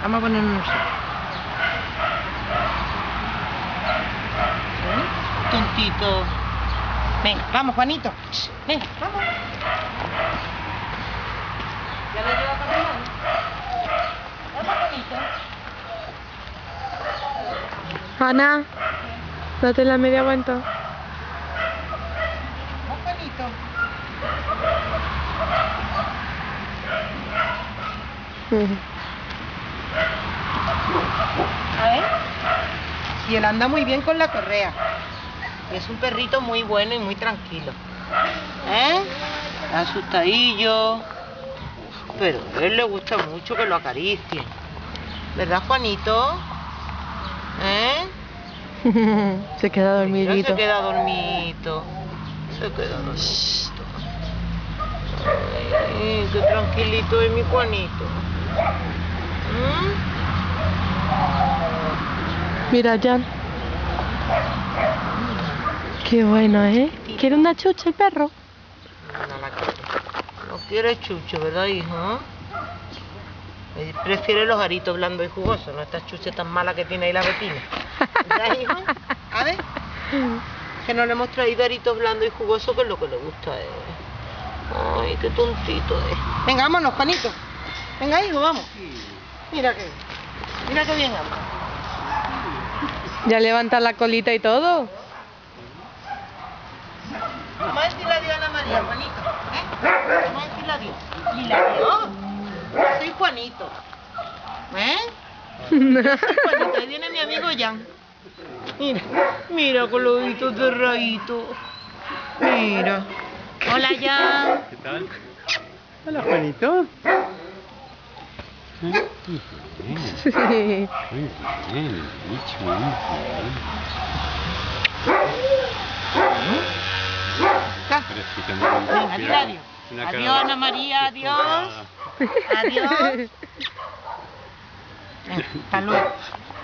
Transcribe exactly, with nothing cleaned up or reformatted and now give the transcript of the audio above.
Vamos a ponernos un sitio. ¿Sí? Tontito. Venga, vamos, Juanito. Venga, vamos. ¿Ya lo lleva caminando? Vamos, Juanito. Ana, date la media vuelta. Vamos, Juanito. A ver. Y él anda muy bien con la correa. Y es un perrito muy bueno y muy tranquilo. ¿Eh? Asustadillo. Pero a él le gusta mucho que lo acaricien. ¿Verdad, Juanito? ¿Eh? Se queda dormidito. Mira, se queda dormito. Se queda dormito. Ay, qué tranquilito es mi Juanito. ¿Mm? Mira, Jan. Qué bueno, ¿eh? ¿Quiere una chucha el perro? No la quiere. No quiere chucho, ¿verdad, hijo? Él prefiere los aritos blandos y jugosos, no estas chuches tan malas que tiene ahí la Betina. ¿Verdad, hijo? A ver. Que no le hemos traído aritos blandos y jugosos, que es lo que le gusta a él. Ay, qué tontito es. Venga, vámonos, Juanito. Venga, hijo, vamos. Mira que, mira que bien anda. Ya levanta la colita y todo. Vamos a decirle adiós a Ana María, Juanito. ¿Eh? Vamos a decirle adiós. Dile adiós. Yo soy Juanito. ¿Eh? Yo soy Juanito. Ahí viene mi amigo Jan. Mira, mira con los ojitos cerraditos. Mira. Hola, Jan. ¿Qué tal? Hola, Juanito. Muy bien. Sí. Muy bien, bicho, muy bien. Acá. Pero sí que ando con- Venga, dile mira, adiós. una cara Adiós, de- Ana María, adiós. Adiós. Venga, hasta luego.